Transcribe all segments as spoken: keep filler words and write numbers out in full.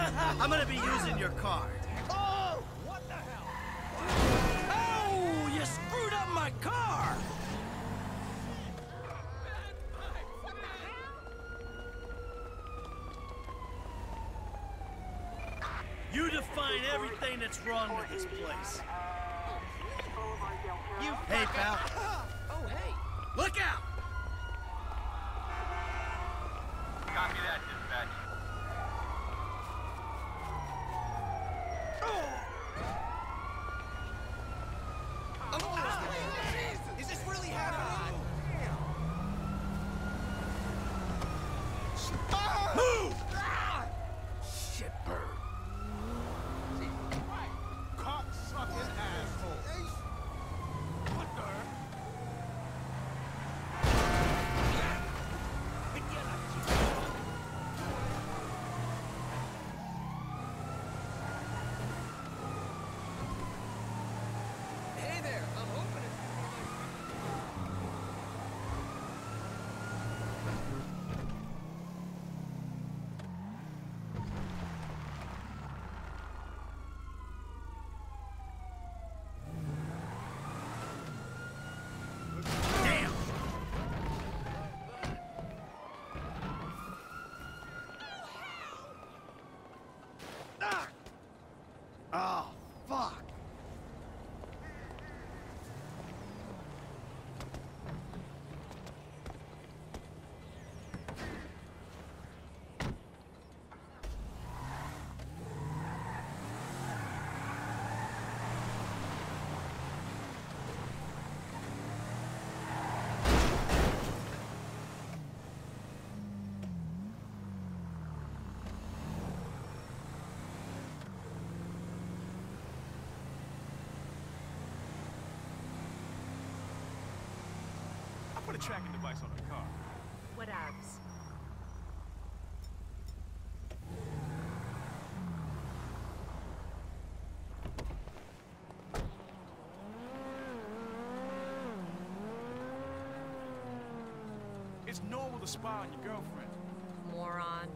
I'm gonna be using your card. Oh! What the hell? Oh, you screwed up my car! You define everything that's wrong with this place. You Hey, pal. Oh, hey. Look out! Copy that, dispatch. Oh, is this really happening? Move! Shitbird. Cocksucking asshole. What the? Hey there, I'm hoping it's Damn! Ah! Oh, fuck! I put a tracking device on the car. What abs? It's normal to spy on your girlfriend. Moron.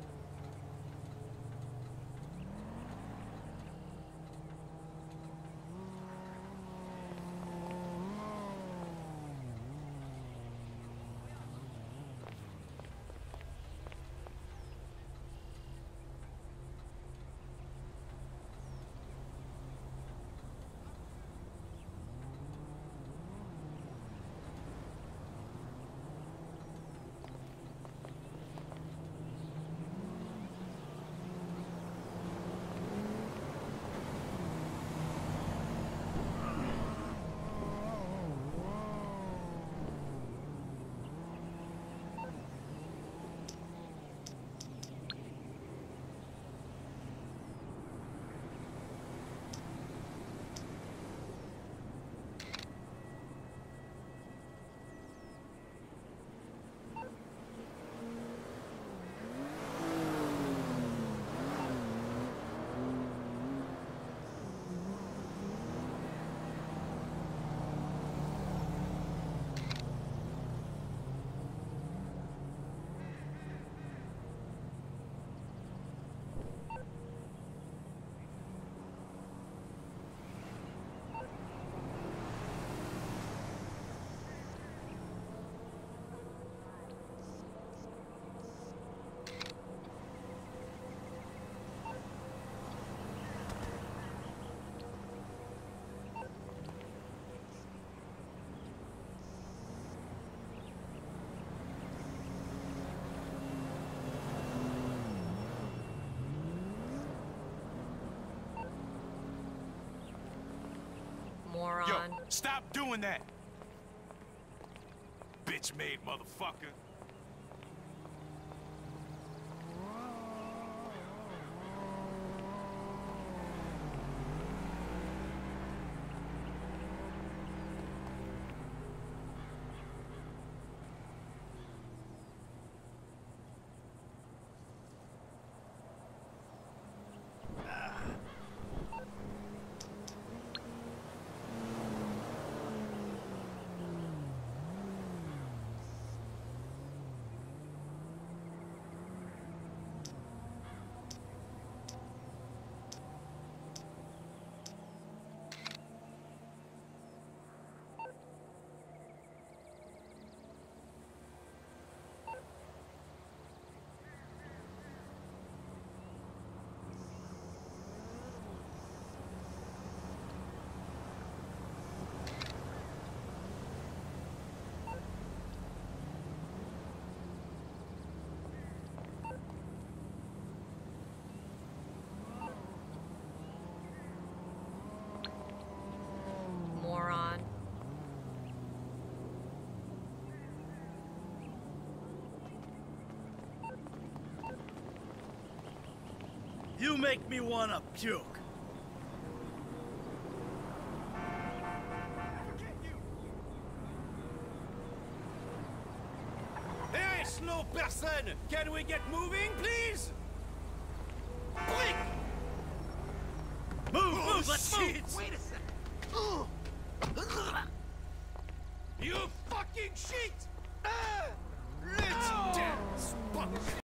Moron. Yo, stop doing that! Bitch-made motherfucker. You make me wanna puke. Hey, slow person! Can we get moving, please? Blink! Move, move, let's move! Wait a second. You fucking sheet! Ah! Let's dance, punk!